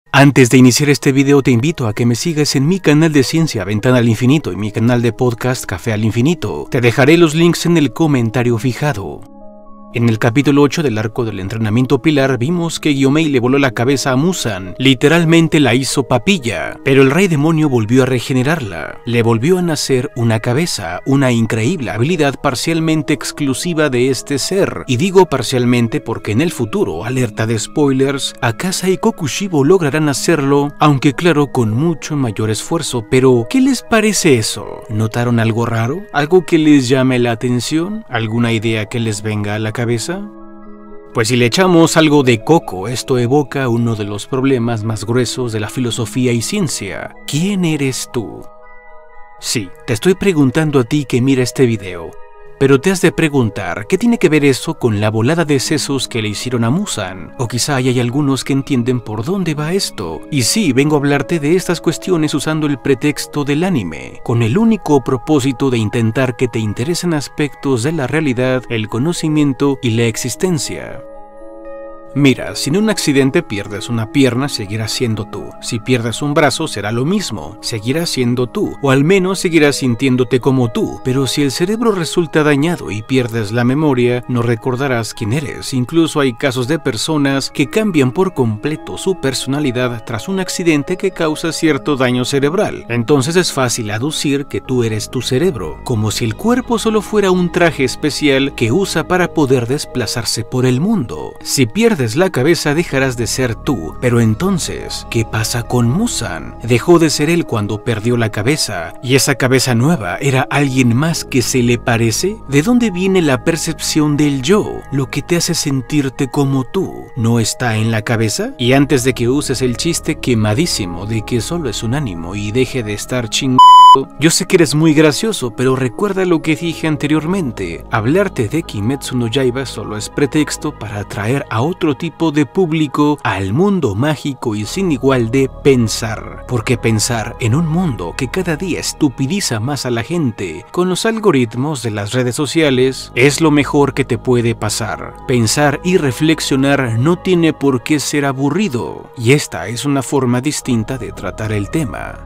Antes de iniciar este video te invito a que me sigas en mi canal de ciencia Ventana al Infinito y mi canal de podcast Café al Infinito. Te dejaré los links en el comentario fijado. En el capítulo 8 del arco del entrenamiento pilar vimos que Gyomei le voló la cabeza a Muzan, literalmente la hizo papilla, pero el rey demonio volvió a regenerarla, le volvió a nacer una cabeza, una increíble habilidad parcialmente exclusiva de este ser, y digo parcialmente porque en el futuro, alerta de spoilers, Akasa y Kokushibo lograrán hacerlo, aunque claro con mucho mayor esfuerzo, pero ¿qué les parece eso? ¿Notaron algo raro? ¿Algo que les llame la atención? ¿Alguna idea que les venga a la cabeza? Pues si le echamos algo de coco, esto evoca uno de los problemas más gruesos de la filosofía y ciencia. ¿Quién eres tú? Sí, te estoy preguntando a ti que mira este video, pero te has de preguntar, ¿qué tiene que ver eso con la volada de sesos que le hicieron a Muzan? O quizá hay algunos que entienden por dónde va esto. Y sí, vengo a hablarte de estas cuestiones usando el pretexto del anime, con el único propósito de intentar que te interesen aspectos de la realidad, el conocimiento y la existencia. Mira, si en un accidente pierdes una pierna, seguirás siendo tú. Si pierdes un brazo, será lo mismo, seguirás siendo tú, o al menos seguirás sintiéndote como tú. Pero si el cerebro resulta dañado y pierdes la memoria, no recordarás quién eres. Incluso hay casos de personas que cambian por completo su personalidad tras un accidente que causa cierto daño cerebral. Entonces es fácil aducir que tú eres tu cerebro, como si el cuerpo solo fuera un traje especial que usa para poder desplazarse por el mundo. Si pierdes la cabeza dejarás de ser tú, pero entonces, ¿qué pasa con Muzan? Dejó de ser él cuando perdió la cabeza, y esa cabeza nueva era alguien más que se le parece. ¿De dónde viene la percepción del yo? Lo que te hace sentirte como tú, ¿no está en la cabeza? Y antes de que uses el chiste quemadísimo de que solo es un ánimo y deje de estar chingando, yo sé que eres muy gracioso, pero recuerda lo que dije anteriormente. Hablarte de Kimetsu no Yaiba solo es pretexto para atraer a otro tipo de público al mundo mágico y sin igual de pensar. Porque pensar en un mundo que cada día estupidiza más a la gente con los algoritmos de las redes sociales es lo mejor que te puede pasar. Pensar y reflexionar no tiene por qué ser aburrido, y esta es una forma distinta de tratar el tema.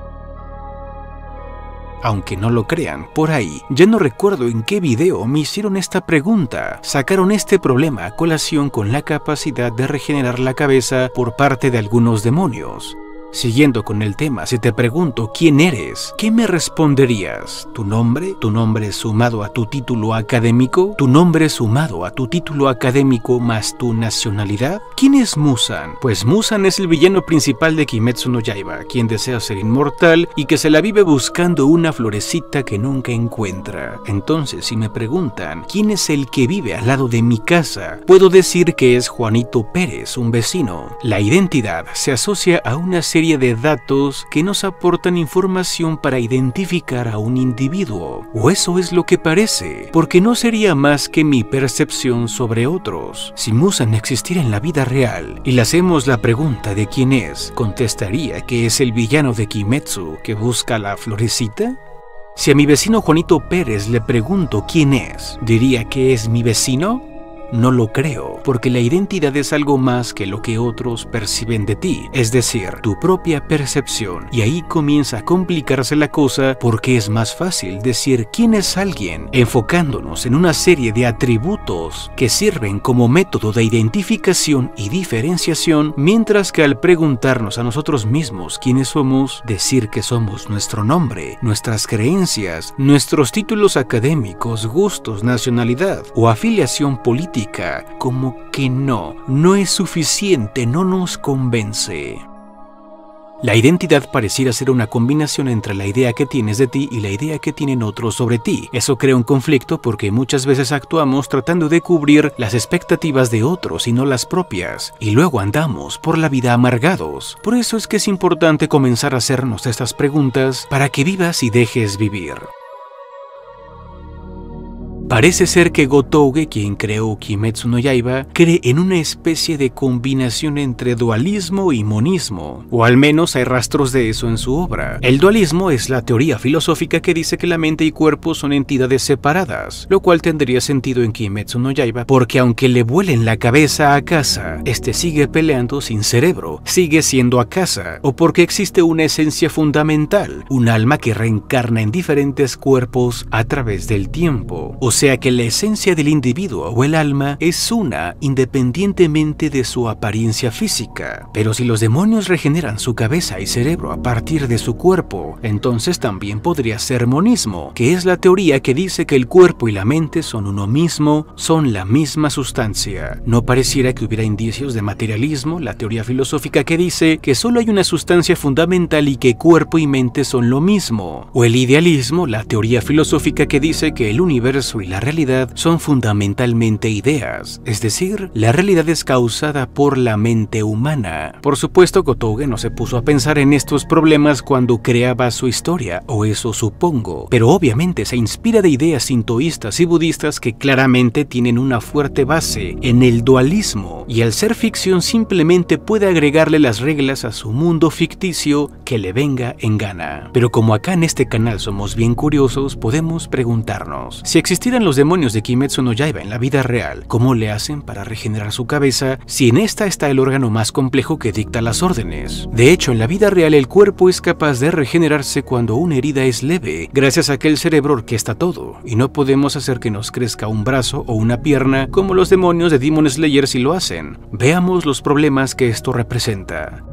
Aunque no lo crean, por ahí, ya no recuerdo en qué video me hicieron esta pregunta. Sacaron este problema a colación con la capacidad de regenerar la cabeza por parte de algunos demonios. Siguiendo con el tema, si te pregunto quién eres, ¿qué me responderías? ¿Tu nombre? ¿Tu nombre sumado a tu título académico? ¿Tu nombre sumado a tu título académico más tu nacionalidad? ¿Quién es Muzan? Pues Muzan es el villano principal de Kimetsu no Yaiba, quien desea ser inmortal y que se la vive buscando una florecita que nunca encuentra. Entonces, si me preguntan quién es el que vive al lado de mi casa, puedo decir que es Juanito Pérez, un vecino. La identidad se asocia a una serie de datos que nos aportan información para identificar a un individuo, o eso es lo que parece, porque no sería más que mi percepción sobre otros. Si Muzan existiera en la vida real y le hacemos la pregunta de quién es, contestaría que es el villano de Kimetsu que busca la florecita. Si a mi vecino Juanito Pérez le pregunto quién es, ¿diría que es mi vecino? No lo creo, porque la identidad es algo más que lo que otros perciben de ti, es decir, tu propia percepción, y ahí comienza a complicarse la cosa porque es más fácil decir quién es alguien, enfocándonos en una serie de atributos que sirven como método de identificación y diferenciación, mientras que al preguntarnos a nosotros mismos quiénes somos, decir que somos nuestro nombre, nuestras creencias, nuestros títulos académicos, gustos, nacionalidad o afiliación política, como que no es suficiente, no nos convence. La identidad pareciera ser una combinación entre la idea que tienes de ti y la idea que tienen otros sobre ti. Eso crea un conflicto porque muchas veces actuamos tratando de cubrir las expectativas de otros y no las propias, y luego andamos por la vida amargados. Por eso es que es importante comenzar a hacernos estas preguntas para que vivas y dejes vivir. Parece ser que Gotouge, quien creó Kimetsu no Yaiba, cree en una especie de combinación entre dualismo y monismo, o al menos hay rastros de eso en su obra. El dualismo es la teoría filosófica que dice que la mente y cuerpo son entidades separadas, lo cual tendría sentido en Kimetsu no Yaiba, porque aunque le vuelen la cabeza a Akaza, este sigue peleando sin cerebro, sigue siendo Akaza, o porque existe una esencia fundamental, un alma que reencarna en diferentes cuerpos a través del tiempo. O sea que la esencia del individuo o el alma es una independientemente de su apariencia física. Pero si los demonios regeneran su cabeza y cerebro a partir de su cuerpo, entonces también podría ser monismo, que es la teoría que dice que el cuerpo y la mente son uno mismo, son la misma sustancia. No pareciera que hubiera indicios de materialismo, la teoría filosófica que dice que solo hay una sustancia fundamental y que cuerpo y mente son lo mismo. O el idealismo, la teoría filosófica que dice que el universo y la realidad son fundamentalmente ideas, es decir, la realidad es causada por la mente humana. Por supuesto, Gotouge no se puso a pensar en estos problemas cuando creaba su historia, o eso supongo, pero obviamente se inspira de ideas sintoístas y budistas que claramente tienen una fuerte base en el dualismo, y al ser ficción simplemente puede agregarle las reglas a su mundo ficticio que le venga en gana. Pero como acá en este canal somos bien curiosos, podemos preguntarnos, si existieran los demonios de Kimetsu no Yaiba en la vida real, ¿cómo le hacen para regenerar su cabeza si en esta está el órgano más complejo que dicta las órdenes? De hecho, en la vida real el cuerpo es capaz de regenerarse cuando una herida es leve, gracias a que el cerebro orquesta todo, y no podemos hacer que nos crezca un brazo o una pierna como los demonios de Demon Slayer si lo hacen. Veamos los problemas que esto representa.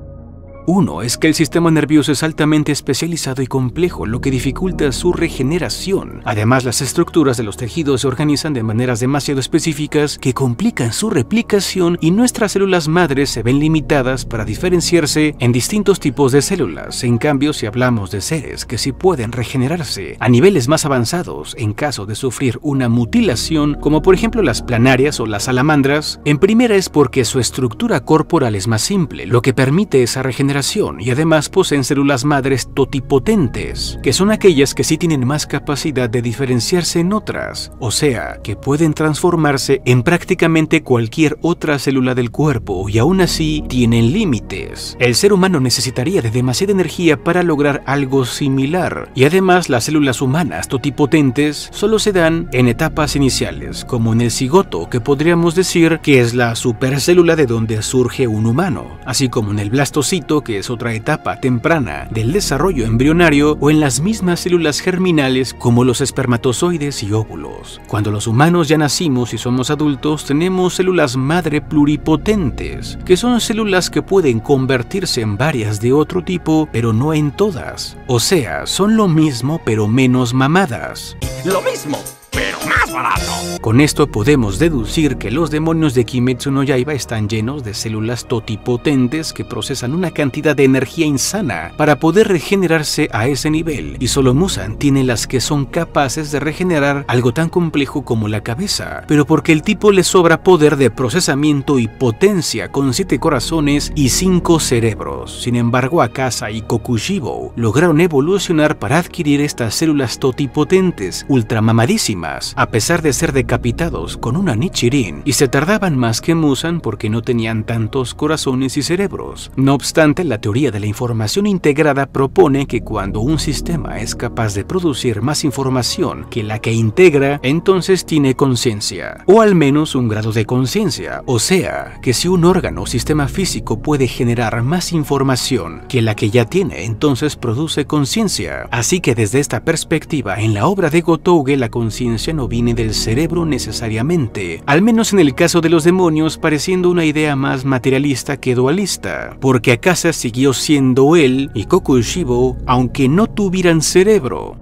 Uno es que el sistema nervioso es altamente especializado y complejo, lo que dificulta su regeneración. Además, las estructuras de los tejidos se organizan de maneras demasiado específicas que complican su replicación y nuestras células madres se ven limitadas para diferenciarse en distintos tipos de células. En cambio, si hablamos de seres que sí pueden regenerarse a niveles más avanzados en caso de sufrir una mutilación, como por ejemplo las planarias o las salamandras, en primera es porque su estructura corporal es más simple, lo que permite esa regeneración, y además poseen células madres totipotentes, que son aquellas que sí tienen más capacidad de diferenciarse en otras, o sea, que pueden transformarse en prácticamente cualquier otra célula del cuerpo y aún así tienen límites. El ser humano necesitaría de demasiada energía para lograr algo similar, y además las células humanas totipotentes solo se dan en etapas iniciales, como en el cigoto, que podríamos decir que es la supercélula de donde surge un humano, así como en el blastocito, que es otra etapa temprana del desarrollo embrionario, o en las mismas células germinales como los espermatozoides y óvulos. Cuando los humanos ya nacimos y somos adultos, tenemos células madre pluripotentes, que son células que pueden convertirse en varias de otro tipo, pero no en todas. O sea, son lo mismo pero menos mamadas. Lo mismo, pero más barato. Con esto podemos deducir que los demonios de Kimetsu no Yaiba están llenos de células totipotentes que procesan una cantidad de energía insana para poder regenerarse a ese nivel, y solo Muzan tiene las que son capaces de regenerar algo tan complejo como la cabeza, pero porque el tipo le sobra poder de procesamiento y potencia con 7 corazones y 5 cerebros. Sin embargo, Akaza y Kokushibo lograron evolucionar para adquirir estas células totipotentes ultramamadísimas, a pesar de ser decapitados con una Nichirin, y se tardaban más que Muzan porque no tenían tantos corazones y cerebros. No obstante, la teoría de la información integrada propone que cuando un sistema es capaz de producir más información que la que integra, entonces tiene conciencia, o al menos un grado de conciencia. O sea, que si un órgano o sistema físico puede generar más información que la que ya tiene, entonces produce conciencia. Así que desde esta perspectiva, en la obra de Gotouge la conciencia no viene del cerebro necesariamente, al menos en el caso de los demonios, pareciendo una idea más materialista que dualista, porque Akaza siguió siendo él y Kokushibo aunque no tuvieran cerebro.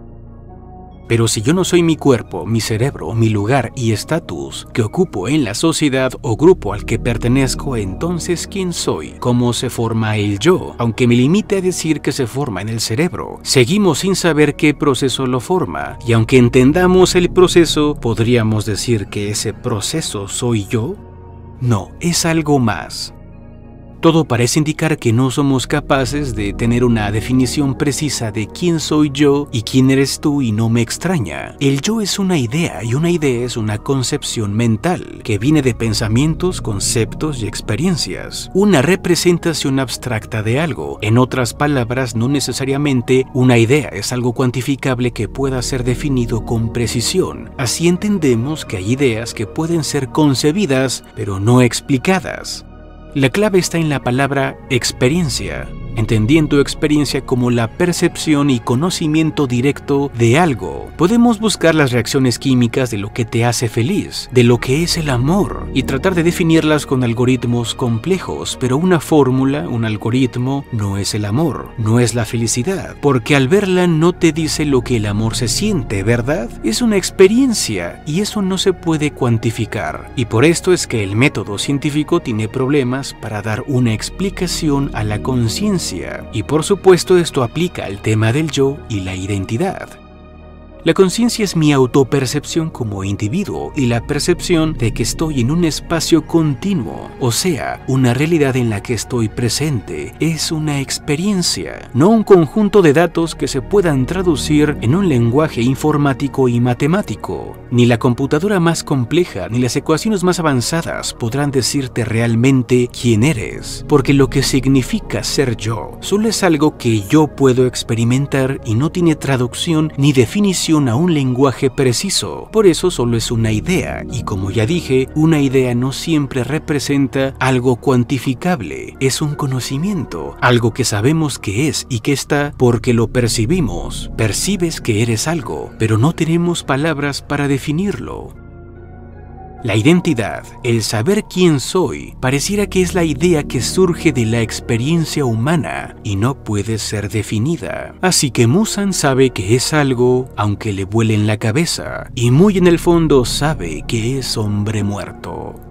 Pero si yo no soy mi cuerpo, mi cerebro, mi lugar y estatus que ocupo en la sociedad o grupo al que pertenezco, entonces ¿quién soy? ¿Cómo se forma el yo? Aunque me limite a decir que se forma en el cerebro, seguimos sin saber qué proceso lo forma, y aunque entendamos el proceso, ¿podríamos decir que ese proceso soy yo? No, es algo más. Todo parece indicar que no somos capaces de tener una definición precisa de quién soy yo y quién eres tú, y no me extraña. El yo es una idea, y una idea es una concepción mental que viene de pensamientos, conceptos y experiencias. Una representación abstracta de algo. En otras palabras, no necesariamente una idea es algo cuantificable que pueda ser definido con precisión. Así entendemos que hay ideas que pueden ser concebidas, pero no explicadas. La clave está en la palabra experiencia, entendiendo experiencia como la percepción y conocimiento directo de algo. Podemos buscar las reacciones químicas de lo que te hace feliz, de lo que es el amor, y tratar de definirlas con algoritmos complejos, pero una fórmula, un algoritmo, no es el amor, no es la felicidad, porque al verla no te dice lo que el amor se siente, ¿verdad? Es una experiencia, y eso no se puede cuantificar. Y por esto es que el método científico tiene problemas para dar una explicación a la conciencia. Y por supuesto esto aplica al tema del yo y la identidad. La conciencia es mi autopercepción como individuo y la percepción de que estoy en un espacio continuo, o sea, una realidad en la que estoy presente. Es una experiencia, no un conjunto de datos que se puedan traducir en un lenguaje informático y matemático. Ni la computadora más compleja ni las ecuaciones más avanzadas podrán decirte realmente quién eres, porque lo que significa ser yo solo es algo que yo puedo experimentar y no tiene traducción ni definición a un lenguaje preciso. Por eso solo es una idea, y como ya dije, una idea no siempre representa algo cuantificable. Es un conocimiento, algo que sabemos que es y que está porque lo percibimos. Percibes que eres algo, pero no tenemos palabras para definirlo. La identidad, el saber quién soy, pareciera que es la idea que surge de la experiencia humana y no puede ser definida. Así que Muzan sabe que es algo, aunque le vuele en la cabeza, y muy en el fondo sabe que es hombre muerto.